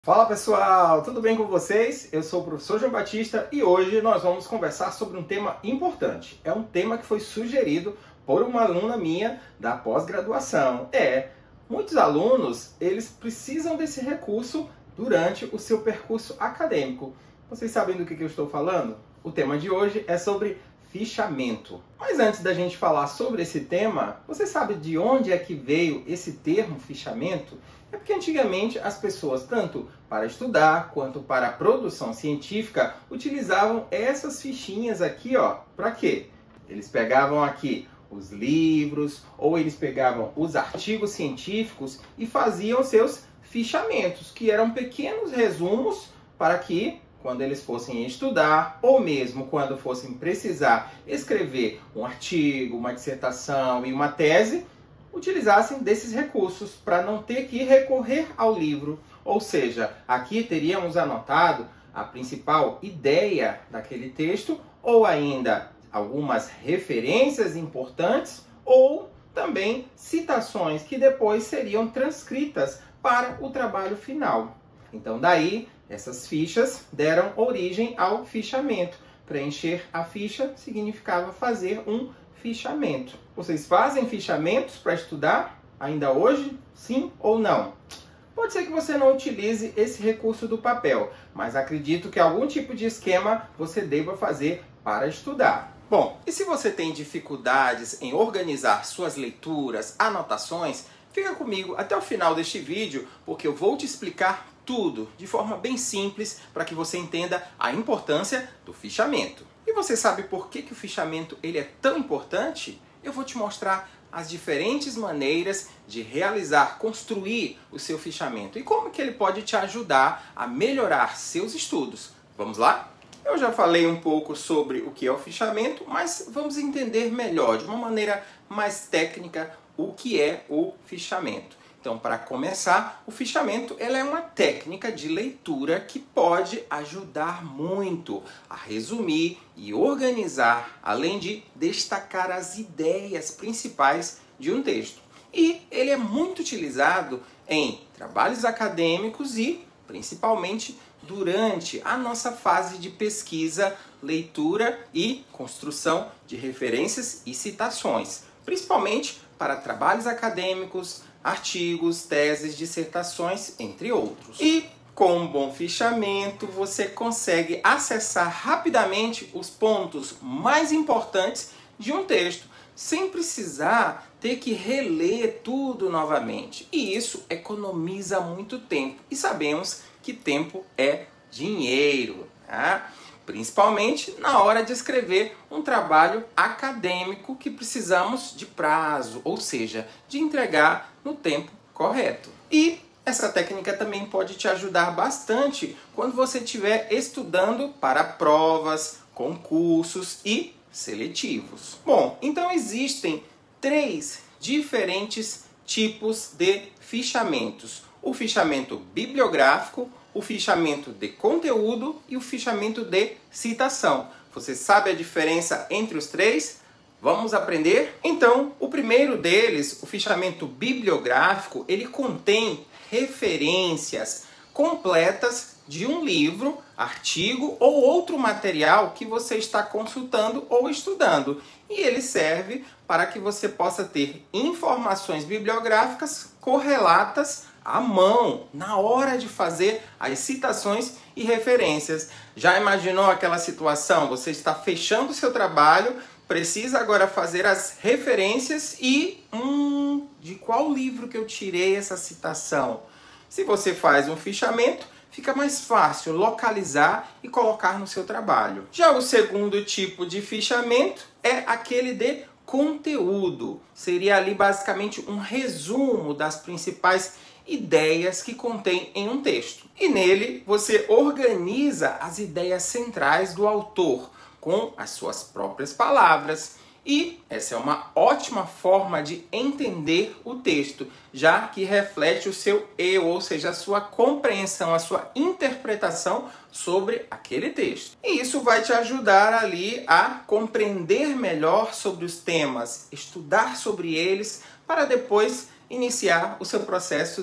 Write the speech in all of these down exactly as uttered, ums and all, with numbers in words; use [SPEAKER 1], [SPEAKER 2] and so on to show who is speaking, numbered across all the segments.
[SPEAKER 1] Fala pessoal, tudo bem com vocês? Eu sou o professor João Batista e hoje nós vamos conversar sobre um tema importante. É um tema que foi sugerido por uma aluna minha da pós-graduação. É, muitos alunos, eles precisam desse recurso durante o seu percurso acadêmico. Vocês sabem do que eu estou falando? O tema de hoje é sobre fichamento. Mas antes da gente falar sobre esse tema, você sabe de onde é que veio esse termo fichamento? É porque antigamente as pessoas, tanto para estudar quanto para a produção científica, utilizavam essas fichinhas aqui, ó. Para quê? Eles pegavam aqui os livros ou eles pegavam os artigos científicos e faziam seus fichamentos, que eram pequenos resumos para que, quando eles fossem estudar, ou mesmo quando fossem precisar escrever um artigo, uma dissertação e uma tese, utilizassem desses recursos para não ter que recorrer ao livro. Ou seja, aqui teríamos anotado a principal ideia daquele texto, ou ainda algumas referências importantes, ou também citações que depois seriam transcritas para o trabalho final. Então daí, essas fichas deram origem ao fichamento. Preencher a ficha significava fazer um fichamento. Vocês fazem fichamentos para estudar ainda hoje? Sim ou não? Pode ser que você não utilize esse recurso do papel, mas acredito que algum tipo de esquema você deva fazer para estudar. Bom, e se você tem dificuldades em organizar suas leituras, anotações, fica comigo até o final deste vídeo, porque eu vou te explicar tudo de forma bem simples para que você entenda a importância do fichamento. E você sabe por que, que o fichamento ele é tão importante? Eu vou te mostrar as diferentes maneiras de realizar, construir o seu fichamento e como que ele pode te ajudar a melhorar seus estudos. Vamos lá? Eu já falei um pouco sobre o que é o fichamento, mas vamos entender melhor, de uma maneira mais técnica, o que é o fichamento. Então, para começar, o fichamento ela é uma técnica de leitura que pode ajudar muito a resumir e organizar, além de destacar as ideias principais de um texto. E ele é muito utilizado em trabalhos acadêmicos e, principalmente, durante a nossa fase de pesquisa, leitura e construção de referências e citações, principalmente para trabalhos acadêmicos, artigos, teses, dissertações, entre outros. E com um bom fichamento, você consegue acessar rapidamente os pontos mais importantes de um texto, sem precisar ter que reler tudo novamente. E isso economiza muito tempo. E sabemos que tempo é dinheiro, tá? Principalmente na hora de escrever um trabalho acadêmico que precisamos de prazo, ou seja, de entregar no tempo correto. E essa técnica também pode te ajudar bastante quando você estiver estudando para provas, concursos e seletivos. Bom, então existem três diferentes tipos de fichamentos: o fichamento bibliográfico, o fichamento de conteúdo e o fichamento de citação. Você sabe a diferença entre os três? Vamos aprender? Então, o primeiro deles, o fichamento bibliográfico, ele contém referências completas de um livro, artigo ou outro material que você está consultando ou estudando. E ele serve para que você possa ter informações bibliográficas correlatas à mão, na hora de fazer as citações e referências. Já imaginou aquela situação? Você está fechando o seu trabalho, precisa agora fazer as referências e... Hum, de qual livro que eu tirei essa citação? Se você faz um fichamento, fica mais fácil localizar e colocar no seu trabalho. Já o segundo tipo de fichamento é aquele de conteúdo. Seria ali basicamente um resumo das principais ideias que contém em um texto. E nele você organiza as ideias centrais do autor com as suas próprias palavras. E essa é uma ótima forma de entender o texto, já que reflete o seu eu, ou seja, a sua compreensão, a sua interpretação sobre aquele texto. E isso vai te ajudar ali a compreender melhor sobre os temas, estudar sobre eles, para depois iniciar o seu processo de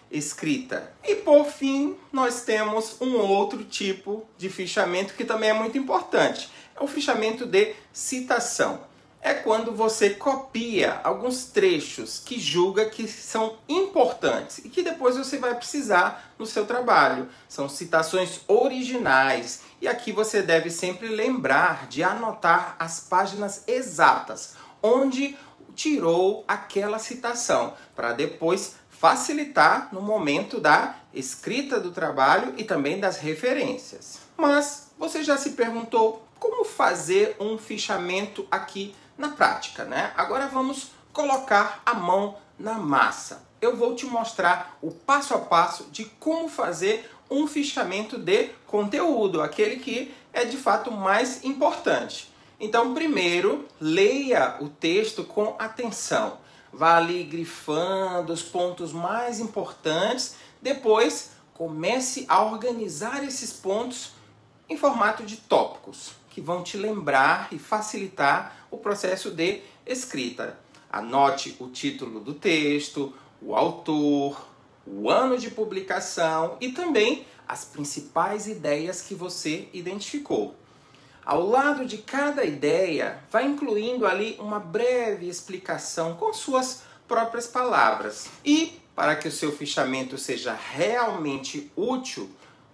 [SPEAKER 1] escrita. E por fim, nós temos um outro tipo de fichamento que também é muito importante. É o fichamento de citação. É quando você copia alguns trechos que julga que são importantes e que depois você vai precisar no seu trabalho. São citações originais e aqui você deve sempre lembrar de anotar as páginas exatas onde tirou aquela citação, para depois facilitar no momento da escrita do trabalho e também das referências. Mas você já se perguntou como fazer um fichamento aqui na prática, né? Agora vamos colocar a mão na massa. Eu vou te mostrar o passo a passo de como fazer um fichamento de conteúdo, aquele que é de fato mais importante. Então, primeiro, leia o texto com atenção. Vá ali grifando os pontos mais importantes. Depois, comece a organizar esses pontos em formato de tópicos, que vão te lembrar e facilitar o processo de escrita. Anote o título do texto, o autor, o ano de publicação e também as principais ideias que você identificou. Ao lado de cada ideia, vai incluindo ali uma breve explicação com suas próprias palavras. E, para que o seu fichamento seja realmente útil,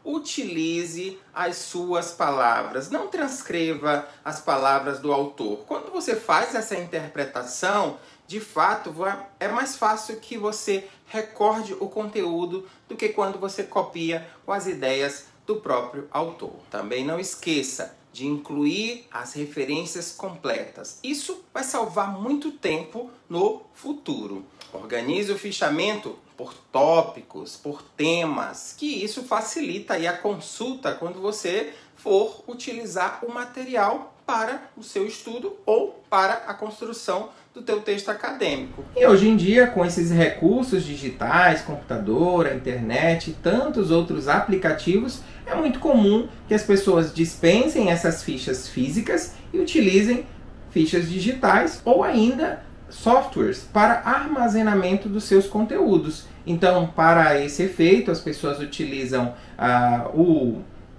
[SPEAKER 1] utilize as suas palavras. Não transcreva as palavras do autor. Quando você faz essa interpretação, de fato, é mais fácil que você recorde o conteúdo do que quando você copia com as ideias do próprio autor. Também não esqueça de incluir as referências completas. Isso vai salvar muito tempo no futuro. Organize o fichamento por tópicos, por temas, que isso facilita aí a consulta quando você for utilizar o material para o seu estudo ou para a construção do teu texto acadêmico. E hoje em dia, com esses recursos digitais, computador, a internet e tantos outros aplicativos, é muito comum que as pessoas dispensem essas fichas físicas e utilizem fichas digitais ou ainda softwares para armazenamento dos seus conteúdos. Então, para esse efeito, as pessoas utilizam ah, o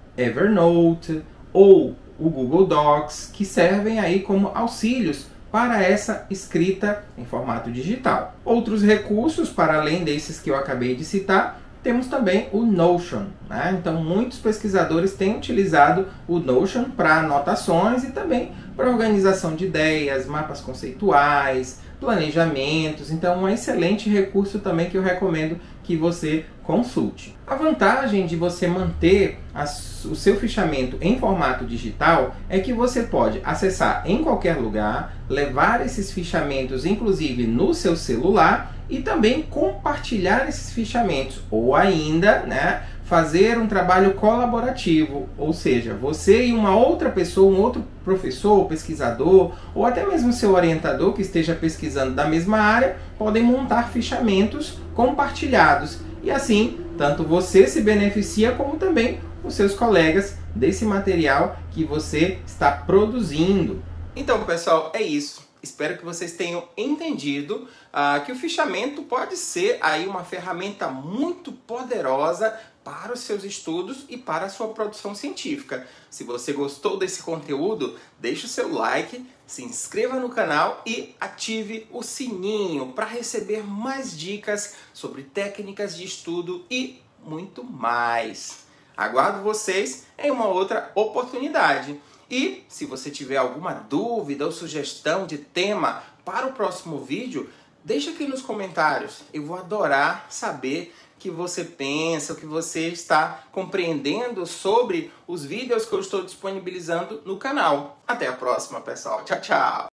[SPEAKER 1] Evernote ou o Google Docs, que servem aí como auxílios para essa escrita em formato digital. Outros recursos, para além desses que eu acabei de citar, temos também o Notion, né? Então, muitos pesquisadores têm utilizado o Notion para anotações e também para organização de ideias, mapas conceituais, planejamentos. Então, um excelente recurso também que eu recomendo que você consulte. A vantagem de você manter as, o seu fichamento em formato digital é que você pode acessar em qualquer lugar, levar esses fichamentos inclusive no seu celular e também compartilhar esses fichamentos, ou ainda, né, fazer um trabalho colaborativo, ou seja, você e uma outra pessoa, um outro professor, pesquisador, ou até mesmo seu orientador que esteja pesquisando da mesma área, podem montar fichamentos compartilhados. E assim, tanto você se beneficia, como também os seus colegas desse material que você está produzindo. Então, pessoal, é isso. Espero que vocês tenham entendido uh, que o fichamento pode ser aí uma ferramenta muito poderosa para os seus estudos e para a sua produção científica. Se você gostou desse conteúdo, deixe o seu like, se inscreva no canal e ative o sininho para receber mais dicas sobre técnicas de estudo e muito mais. Aguardo vocês em uma outra oportunidade. E se você tiver alguma dúvida ou sugestão de tema para o próximo vídeo, deixa aqui nos comentários. Eu vou adorar saber o que você pensa, o que você está compreendendo sobre os vídeos que eu estou disponibilizando no canal. Até a próxima, pessoal. Tchau, tchau!